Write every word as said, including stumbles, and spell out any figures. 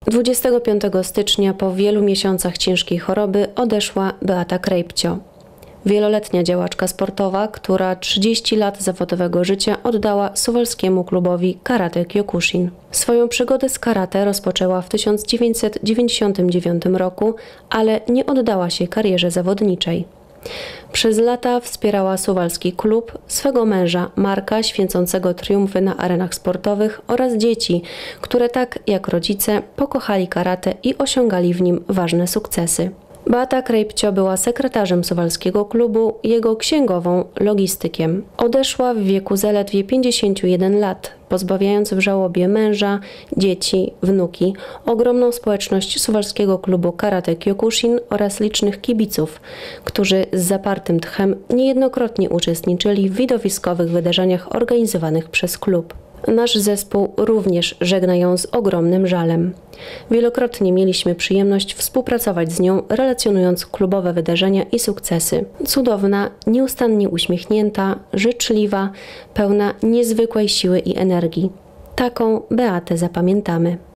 dwudziestego piątego stycznia po wielu miesiącach ciężkiej choroby odeszła Beata Krejpcio. Wieloletnia działaczka sportowa, która trzydzieści lat zawodowego życia oddała suwalskiemu klubowi Karate Kyokushin. Swoją przygodę z karate rozpoczęła w tysiąc dziewięćset dziewięćdziesiątym dziewiątym roku, ale nie oddała się karierze zawodniczej. Przez lata wspierała suwalski klub, swego męża Marka, święcącego triumfy na arenach sportowych oraz dzieci, które tak jak rodzice pokochali karate i osiągali w nim ważne sukcesy. Beata Krejpcio była sekretarzem suwalskiego klubu, jego księgową, logistykiem. Odeszła w wieku zaledwie pięćdziesięciu jeden lat, pozbawiając w żałobie męża, dzieci, wnuki, ogromną społeczność suwalskiego klubu Karate Kyokushin oraz licznych kibiców, którzy z zapartym tchem niejednokrotnie uczestniczyli w widowiskowych wydarzeniach organizowanych przez klub. Nasz zespół również żegna ją z ogromnym żalem. Wielokrotnie mieliśmy przyjemność współpracować z nią, relacjonując klubowe wydarzenia i sukcesy. Cudowna, nieustannie uśmiechnięta, życzliwa, pełna niezwykłej siły i energii. Taką Beatę zapamiętamy.